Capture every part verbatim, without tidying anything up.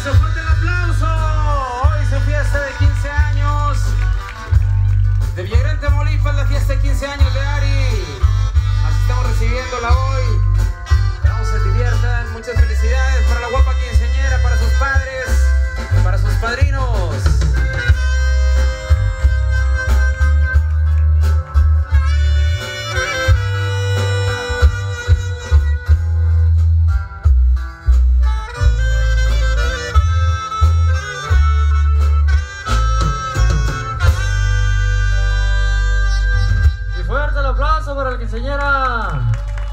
eso, fuerte el aplauso. Hoy su fiesta de quince años. De Villagrán, Tamaulipas, la fiesta de quince años de Ari. Así estamos recibiéndola hoy. Esperamos se diviertan. Muchas felicidades para la guapa quinceañera, para sus padres, para sus padrinos. Para la quinceañera.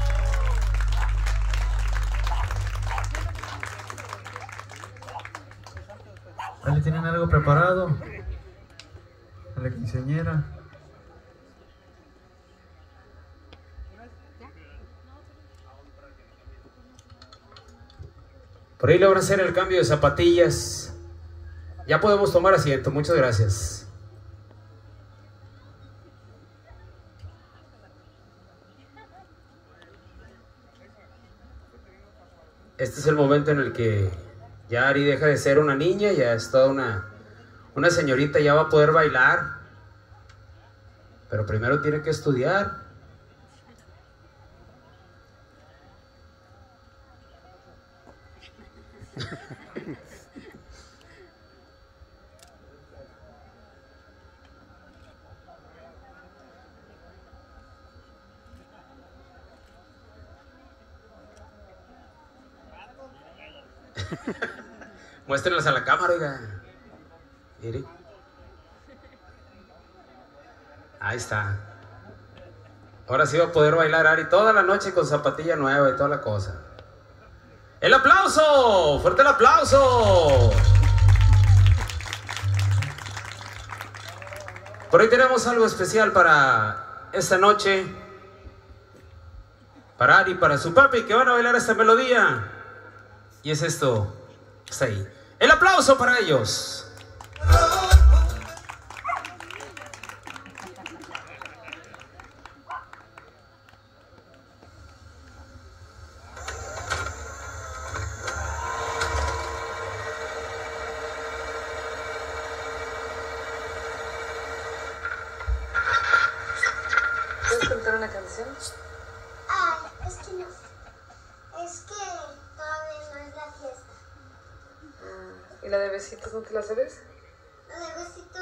Ahí le tienen algo preparado a la quinceañera. Por ahí le van a hacer el cambio de zapatillas. Ya podemos tomar asiento, muchas gracias. Este es el momento en el que ya Ari deja de ser una niña, ya es toda una, una señorita, ya va a poder bailar. Pero primero tiene que estudiar. Muéstrenlas a la cámara, oiga. Mire. Ahí está. Ahora sí va a poder bailar Ari toda la noche con zapatilla nueva y toda la cosa. ¡El aplauso! ¡Fuerte el aplauso! Por ahí tenemos algo especial para esta noche. Para Ari y para su papi, que van a bailar esta melodía. Y es esto. Está ahí. El aplauso para ellos. ¿Puedes cantar una canción? Ah, es que no. Es que todavía no es la fiesta. Ah, ¿y la de besitos no te la sabes? La de besitos